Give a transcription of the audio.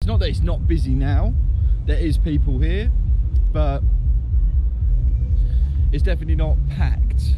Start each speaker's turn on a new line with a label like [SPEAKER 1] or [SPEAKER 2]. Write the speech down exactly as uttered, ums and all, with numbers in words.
[SPEAKER 1] not that it's not busy now. There is people here, but it's definitely not packed.